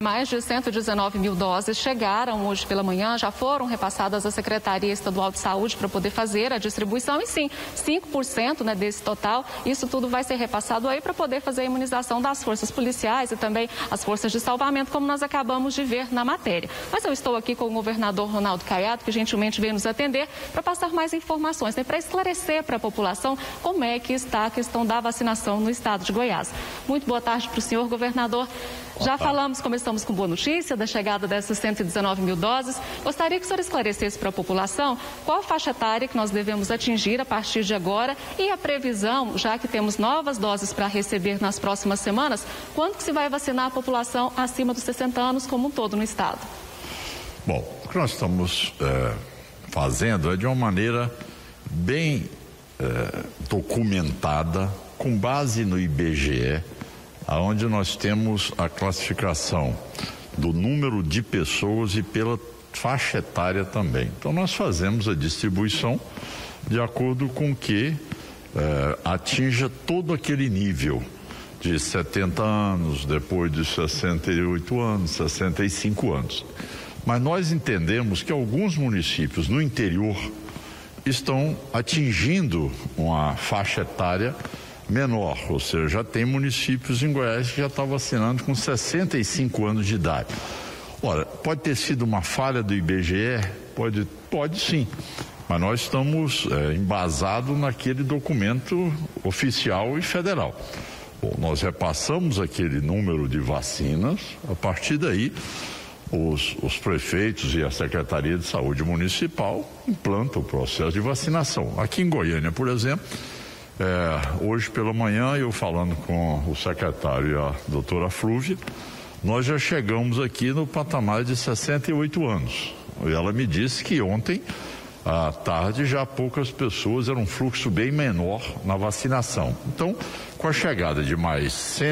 Mais de 119 mil doses chegaram hoje pela manhã, já foram repassadas à Secretaria Estadual de Saúde para poder fazer a distribuição e sim, 5% desse total, isso tudo vai ser repassado aí para poder fazer a imunização das forças policiais e também as forças de salvamento, como nós acabamos de ver na matéria. Mas eu estou aqui com o governador Ronaldo Caiado, que gentilmente veio nos atender para passar mais informações, para esclarecer para a população como é que está a questão da vacinação no estado de Goiás. Muito boa tarde para o senhor, governador. Já falamos, começamos com boa notícia da chegada dessas 119 mil doses. Gostaria que o senhor esclarecesse para a população qual a faixa etária que nós devemos atingir a partir de agora e a previsão, já que temos novas doses para receber nas próximas semanas, quando que se vai vacinar a população acima dos 60 anos como um todo no estado? Bom, o que nós estamos fazendo é de uma maneira bem documentada, com base no IBGE, onde nós temos a classificação do número de pessoas e pela faixa etária também. Então nós fazemos a distribuição de acordo com que atinja todo aquele nível de 70 anos, depois de 68 anos, 65 anos. Mas nós entendemos que alguns municípios no interior estão atingindo uma faixa etária menor, ou seja, já tem municípios em Goiás que já estão vacinando com 65 anos de idade. Ora, pode ter sido uma falha do IBGE? Pode sim, mas nós estamos embasados naquele documento oficial e federal. Bom, nós repassamos aquele número de vacinas, a partir daí os prefeitos e a Secretaria de Saúde Municipal implantam o processo de vacinação. Aqui em Goiânia, por exemplo, hoje pela manhã, eu falando com o secretário e a doutora Flúvia, nós já chegamos aqui no patamar de 68 anos. E ela me disse que ontem à tarde já poucas pessoas, era um fluxo bem menor na vacinação. Então, com a chegada de mais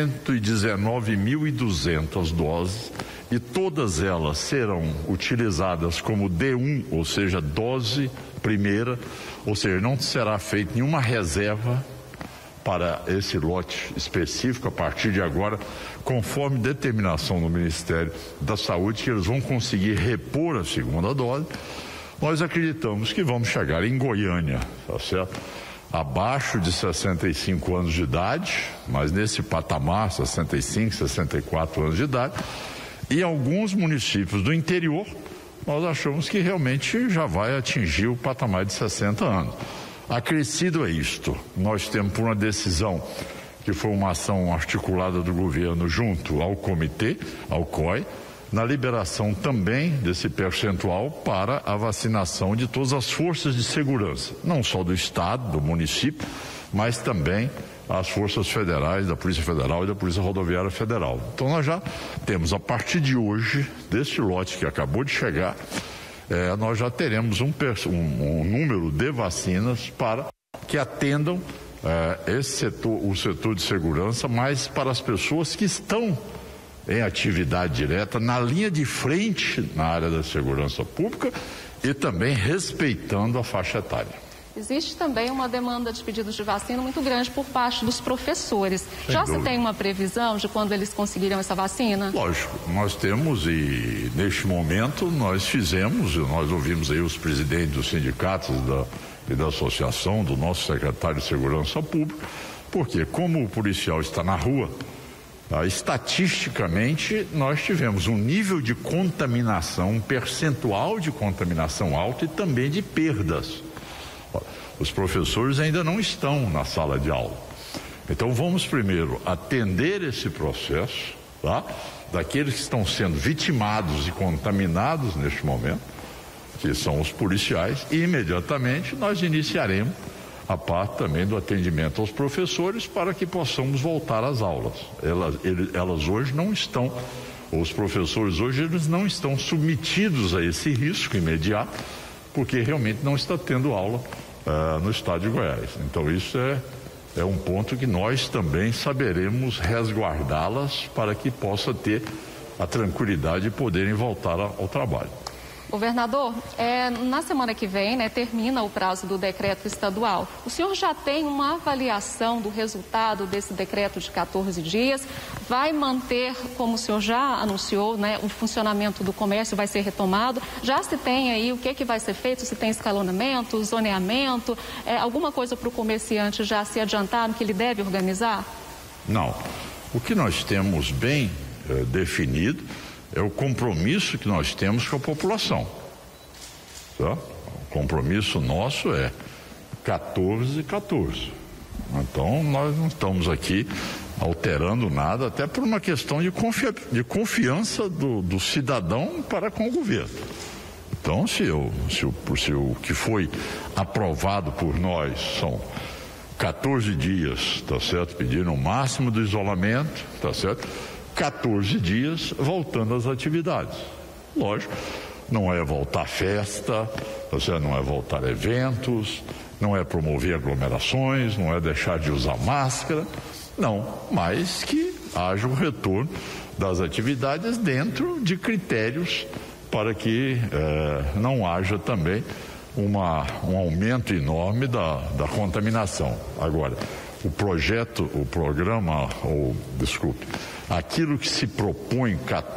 119.200 doses, e todas elas serão utilizadas como D1, ou seja, dose primeira, ou seja, não será feita nenhuma reserva para esse lote específico a partir de agora, conforme determinação do Ministério da Saúde, que eles vão conseguir repor a segunda dose. Nós acreditamos que vamos chegar em Goiânia, tá certo? Abaixo de 65 anos de idade, mas nesse patamar, 65, 64 anos de idade, e alguns municípios do interior, nós achamos que realmente já vai atingir o patamar de 60 anos. Acrescido a isto, nós temos por uma decisão, que foi uma ação articulada do governo junto ao comitê, ao COI, na liberação também desse percentual para a vacinação de todas as forças de segurança, não só do estado, do município, mas também as forças federais, da Polícia Federal e da Polícia Rodoviária Federal. Então nós já temos, a partir de hoje, deste lote que acabou de chegar, nós já teremos um número de vacinas para que atendam esse setor, o setor de segurança, mas para as pessoas que estão em atividade direta, na linha de frente na área da segurança pública e também respeitando a faixa etária. Existe também uma demanda de pedidos de vacina muito grande por parte dos professores. Já se tem uma previsão de quando eles conseguirão essa vacina? Lógico, nós temos e neste momento nós ouvimos aí os presidentes dos sindicatos e da associação, do nosso secretário de Segurança Pública, porque como o policial está na rua, estatisticamente nós tivemos um nível de contaminação, um percentual de contaminação alto e também de perdas. Os professores ainda não estão na sala de aula. Então vamos primeiro atender esse processo, tá? Daqueles que estão sendo vitimados e contaminados neste momento, que são os policiais, e imediatamente nós iniciaremos a parte também do atendimento aos professores para que possamos voltar às aulas. Elas hoje não estão, os professores hoje eles não estão submetidos a esse risco imediato, porque realmente não está tendo aula no estado de Goiás. Então isso é um ponto que nós também saberemos resguardá-las para que possa ter a tranquilidade de poderem voltar ao trabalho. Governador, na semana que vem, termina o prazo do decreto estadual. O senhor já tem uma avaliação do resultado desse decreto de 14 dias? Vai manter, como o senhor já anunciou, o funcionamento do comércio vai ser retomado? Já se tem aí o que vai ser feito? Se tem escalonamento, zoneamento, alguma coisa para o comerciante já se adiantar no que ele deve organizar? Não. O que nós temos bem definido é o compromisso que nós temos com a população. Tá? O compromisso nosso é 14. Então, nós não estamos aqui alterando nada, até por uma questão de confiança do cidadão para com o governo. Então, se o que foi aprovado por nós são 14 dias, tá certo? Pedindo o máximo do isolamento, tá certo? 14 dias voltando às atividades. Lógico, não é voltar festa, tá certo? Não é voltar eventos, não é promover aglomerações, não é deixar de usar máscara, não, mas que haja o retorno das atividades dentro de critérios para que não haja também um aumento enorme da contaminação. Agora, aquilo que se propõe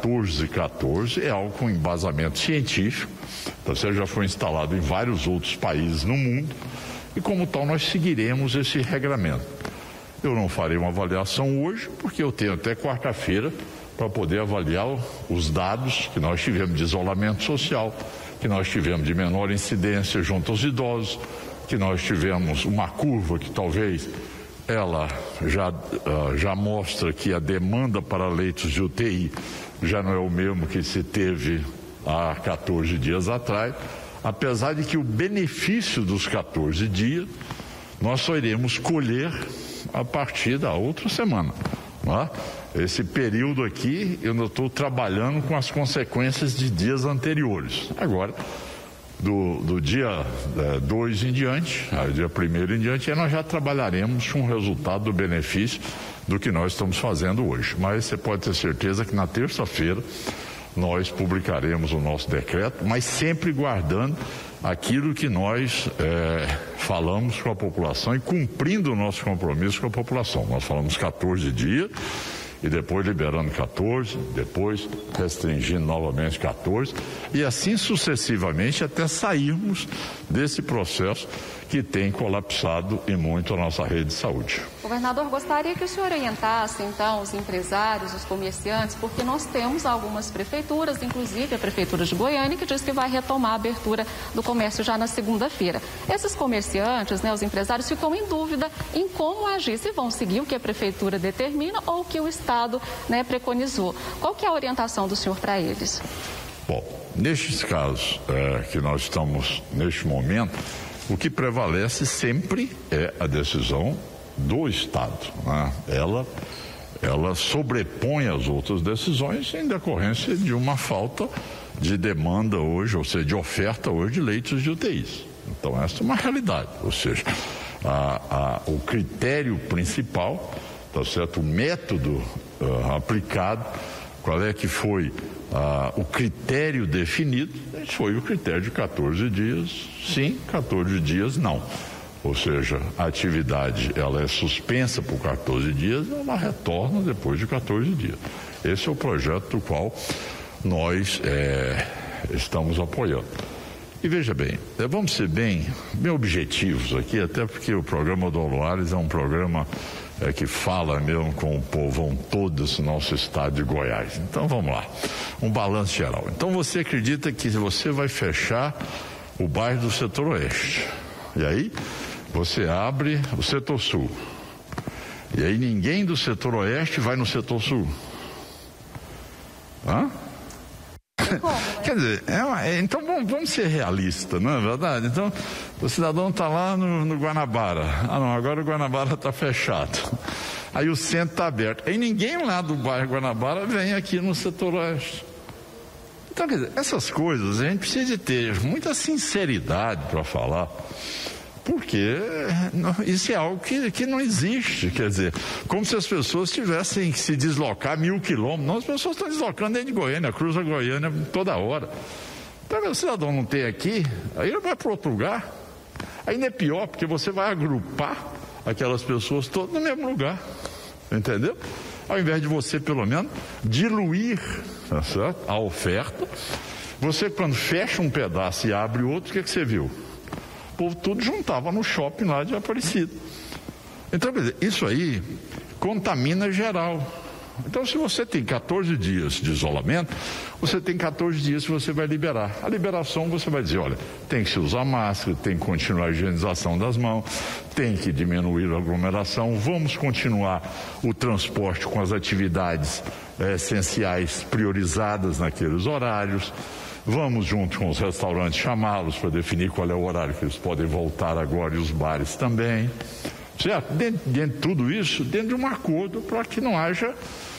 14 é algo com embasamento científico, já foi instalado em vários outros países no mundo e como tal nós seguiremos esse regramento. Eu não farei uma avaliação hoje porque eu tenho até quarta-feira para poder avaliar os dados que nós tivemos de isolamento social, que nós tivemos de menor incidência junto aos idosos, que nós tivemos uma curva que talvez ela já mostra que a demanda para leitos de UTI já não é o mesmo que se teve há 14 dias atrás, apesar de que o benefício dos 14 dias nós só iremos colher a partir da outra semana. Não? Esse período aqui eu não estou trabalhando com as consequências de dias anteriores. Agora, do dia 2 em diante, dia 1º em diante, nós já trabalharemos com o resultado do benefício do que nós estamos fazendo hoje. Mas você pode ter certeza que na terça-feira nós publicaremos o nosso decreto, mas sempre guardando aquilo que nós falamos com a população e cumprindo o nosso compromisso com a população. Nós falamos 14 dias e depois liberando 14, depois restringindo novamente 14 e assim sucessivamente até sairmos desse processo que tem colapsado e muito a nossa rede de saúde. Governador, gostaria que o senhor orientasse então os empresários, os comerciantes, porque nós temos algumas prefeituras, inclusive a Prefeitura de Goiânia, que diz que vai retomar a abertura do comércio já na segunda-feira. Esses comerciantes, os empresários, ficam em dúvida em como agir, se vão seguir o que a Prefeitura determina ou o que o Estado preconizou. Qual que é a orientação do senhor para eles? Bom, nestes casos que nós estamos neste momento, o que prevalece sempre é a decisão do Estado. Né? Ela sobrepõe as outras decisões em decorrência de uma falta de demanda hoje, ou seja, de oferta hoje de leitos de UTIs. Então essa é uma realidade, ou seja, o critério principal, tá certo? O método aplicado, qual é que foi o critério definido, foi o critério de 14 dias sim, 14 dias não. Ou seja, a atividade ela é suspensa por 14 dias, ela retorna depois de 14 dias. Esse é o projeto do qual nós estamos apoiando. E veja bem, vamos ser bem objetivos aqui, até porque o programa do Loares é um programa que fala mesmo com o povão todo do nosso estado de Goiás. Então vamos lá, um balanço geral. Então você acredita que você vai fechar o bairro do setor oeste, e aí você abre o setor sul, e aí ninguém do setor oeste vai no setor sul? Hã? Quer dizer, então vamos ser realistas, não é verdade? Então, o cidadão está lá no Guanabara. Ah, não, agora o Guanabara está fechado. Aí o centro está aberto. Aí ninguém lá do bairro Guanabara vem aqui no setor oeste. Então, quer dizer, essas coisas a gente precisa de ter muita sinceridade para falar, porque isso é algo que não existe, quer dizer, como se as pessoas tivessem que se deslocar 1.000 quilômetros. Não, as pessoas estão deslocando dentro de Goiânia, cruza Goiânia toda hora. Então, o cidadão não tem aqui, aí ele vai para outro lugar. Ainda é pior, porque você vai agrupar aquelas pessoas todas no mesmo lugar, entendeu? Ao invés de você, pelo menos, diluir, tá certo? A oferta, você, quando fecha um pedaço e abre outro, o que você viu? O povo tudo juntava no shopping lá de Aparecida. Então, quer dizer, isso aí contamina geral. Então, se você tem 14 dias de isolamento, você tem 14 dias que você vai liberar. A liberação, você vai dizer, olha, tem que se usar máscara, tem que continuar a higienização das mãos, tem que diminuir a aglomeração, vamos continuar o transporte com as atividades essenciais priorizadas naqueles horários, vamos junto com os restaurantes chamá-los para definir qual é o horário que eles podem voltar agora e os bares também. Certo? Dentro de tudo isso, dentro de um acordo para que não haja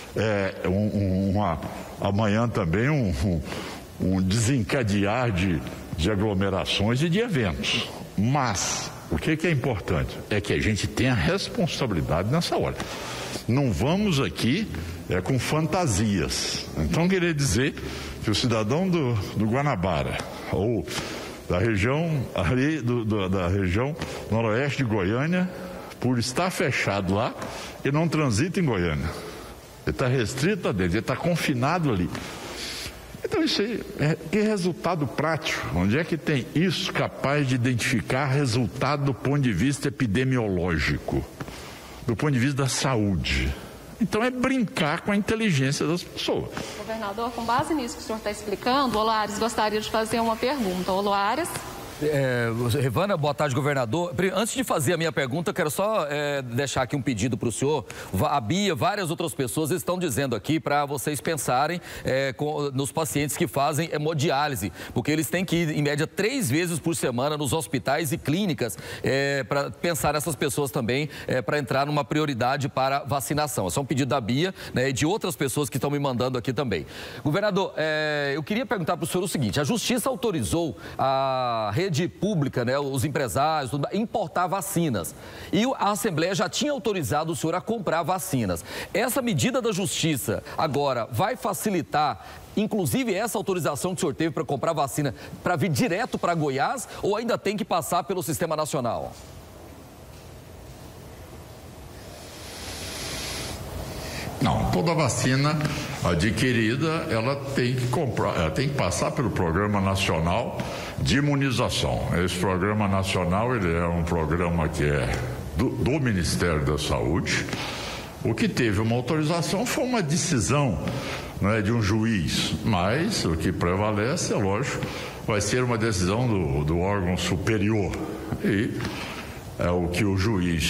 amanhã também um desencadear de aglomerações e de eventos. Mas o que é importante é que a gente tenha responsabilidade nessa hora. Não vamos aqui com fantasias. Então, querer dizer que o cidadão do Guanabara ou da região ali da região noroeste de Goiânia, por estar fechado lá, ele não transita em Goiânia. Ele está restrito a dentro, ele está confinado ali. Então isso aí, que resultado prático? Onde é que tem isso capaz de identificar resultado do ponto de vista epidemiológico, do ponto de vista da saúde? Então é brincar com a inteligência das pessoas. Governador, com base nisso que o senhor está explicando, o Olares gostaria de fazer uma pergunta. Olares? Rivana, boa tarde, governador. Antes de fazer a minha pergunta, eu quero só deixar aqui um pedido para o senhor. A Bia, várias outras pessoas estão dizendo aqui para vocês pensarem nos pacientes que fazem hemodiálise, porque eles têm que ir, em média, 3 vezes por semana nos hospitais e clínicas para pensar nessas pessoas também, para entrar numa prioridade para vacinação. Esse é um pedido da Bia, né, e de outras pessoas que estão me mandando aqui também. Governador, eu queria perguntar para o senhor o seguinte: a Justiça autorizou a rede pública, né, os empresários, importar vacinas. E a Assembleia já tinha autorizado o senhor a comprar vacinas. Essa medida da Justiça agora vai facilitar, inclusive, essa autorização que o senhor teve para comprar vacina para vir direto para Goiás, ou ainda tem que passar pelo Sistema Nacional? Não, toda vacina adquirida, ela tem que comprar, ela tem que passar pelo Programa Nacional de Imunização. Esse Programa Nacional, ele é um programa que é do Ministério da Saúde. O que teve uma autorização foi uma decisão, né, de um juiz, mas o que prevalece, é lógico, vai ser uma decisão do órgão superior. E o que o juiz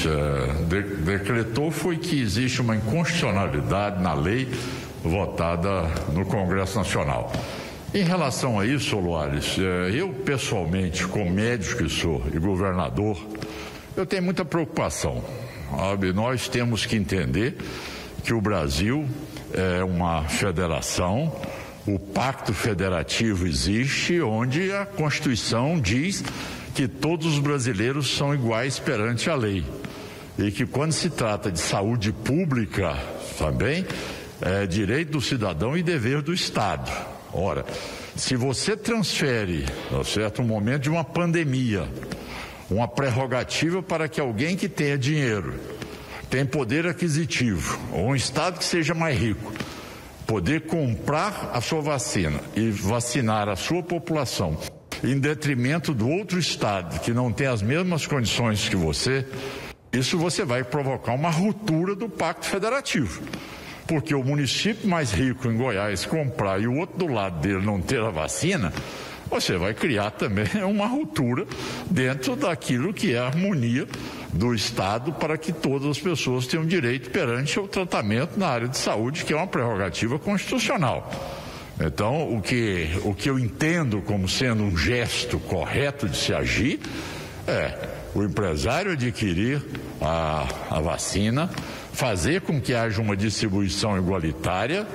decretou foi que existe uma inconstitucionalidade na lei votada no Congresso Nacional. Em relação a isso, Loares, eu pessoalmente, como médico que sou e governador, eu tenho muita preocupação. Sabe? Nós temos que entender que o Brasil é uma federação, o pacto federativo existe, onde a Constituição diz que todos os brasileiros são iguais perante a lei e que quando se trata de saúde pública também é direito do cidadão e dever do Estado. Ora, se você transfere, tá certo, um momento de uma pandemia, uma prerrogativa para que alguém que tenha dinheiro, tem poder aquisitivo, ou um Estado que seja mais rico, poder comprar a sua vacina e vacinar a sua população em detrimento do outro Estado que não tem as mesmas condições que você, isso você vai provocar uma ruptura do pacto federativo. Porque o município mais rico em Goiás comprar e o outro do lado dele não ter a vacina, você vai criar também uma ruptura dentro daquilo que é a harmonia do Estado para que todas as pessoas tenham direito perante o tratamento na área de saúde, que é uma prerrogativa constitucional. Então, o que eu entendo como sendo um gesto correto de se agir é o empresário adquirir a vacina, fazer com que haja uma distribuição igualitária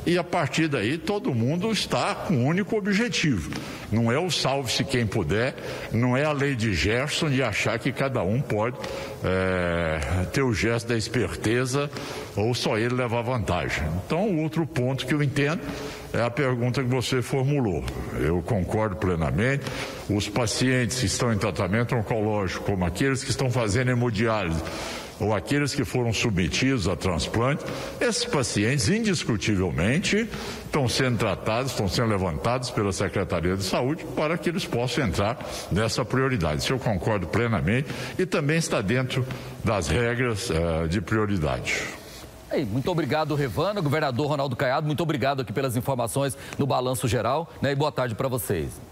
e a partir daí todo mundo está com um único objetivo. Não é o salve-se quem puder, não é a lei de Gerson de achar que cada um pode ter o gesto da esperteza ou só ele levar vantagem. Então, o outro ponto que eu entendo é a pergunta que você formulou. Eu concordo plenamente. Os pacientes que estão em tratamento oncológico, como aqueles que estão fazendo hemodiálise, ou aqueles que foram submetidos a transplante, esses pacientes, indiscutivelmente, estão sendo tratados, estão sendo levantados pela Secretaria de Saúde para que eles possam entrar nessa prioridade. Isso eu concordo plenamente e também está dentro das regras de prioridade. Muito obrigado, Revana. Governador Ronaldo Caiado, muito obrigado aqui pelas informações no Balanço Geral, né? E boa tarde para vocês.